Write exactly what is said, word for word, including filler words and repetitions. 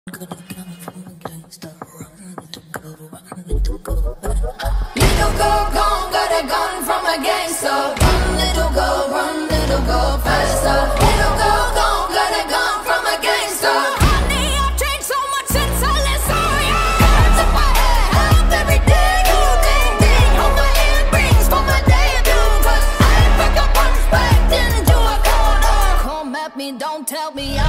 Little girl gone, got a gun from a gangster. Run, little girl, run, little girl, faster. Little girl gone, got a gun from a gangster. Honey, I've changed so much since I last saw ya. Hands up my head, up every day. You ding ding on my earrings for my debut. Cause I pick up punch back into a corner. Come at me, don't tell me